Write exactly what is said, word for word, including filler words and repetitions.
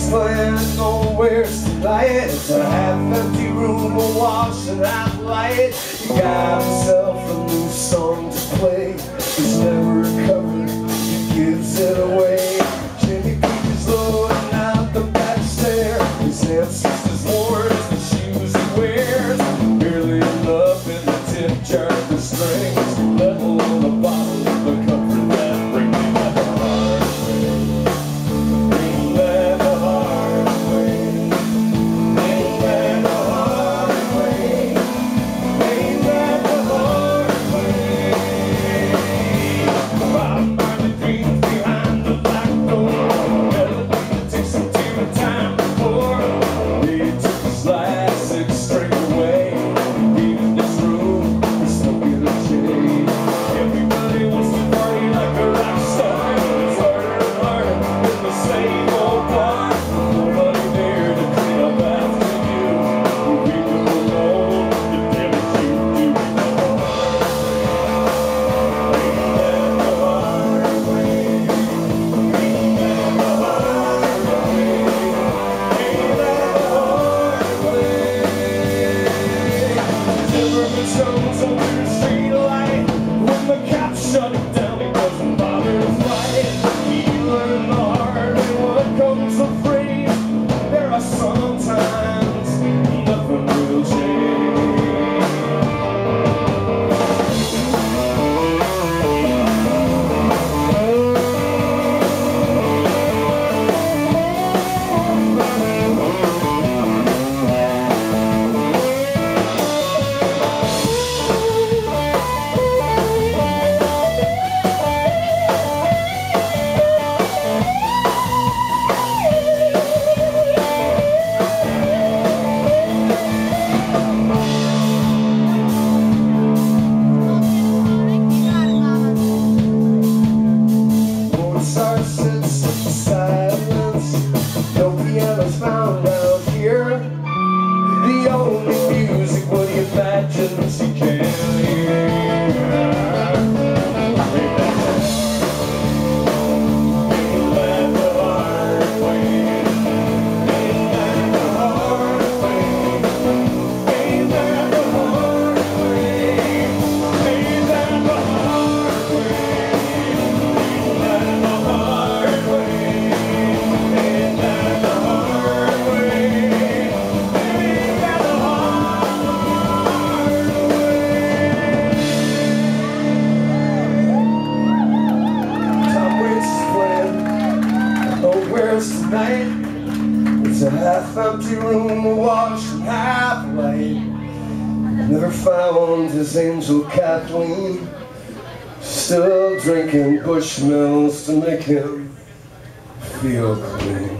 explain nowhere's tonight. It's a half-empty room, a wash and half light. You got yourself a new song to play. It's never recovered, he gives it away. Jimmy Creek is loading out the back stair. His ancestors' wars, the shoes he wears. Barely enough in the tip jar for strings, let alone a bottle of the comfort that brings me back the hard way. Bring back the hard way. Bring back the hard way. Bring back the hard way. Bottom are the dreams behind the black door. Better it takes some time before he took his last six string away. Even this room is smoking a shade. Everybody wants to party like a rock star. It's harder and harder in the same old bar. Nobody there to clean up after you. You leave them alone, the damage you do. Bring back the hard way. Bring back the hard way. Bring back the hard way. Zimmerman stones under the street light. When the cops shut him down, he wasn't bothered to fight. He learned the hard way what comes for free. There are some times nothing will change. Forsyth sits in silence. No piano's found out here. The only music what he imagines he can hear. Bring back the hard way. Bring back the hard way. Bring back the hard way. Bring back the hard way. Tonight, it's a half-empty room, a wash and half light. Never found his angel Kathleen, still drinking Bushmills to make him feel clean.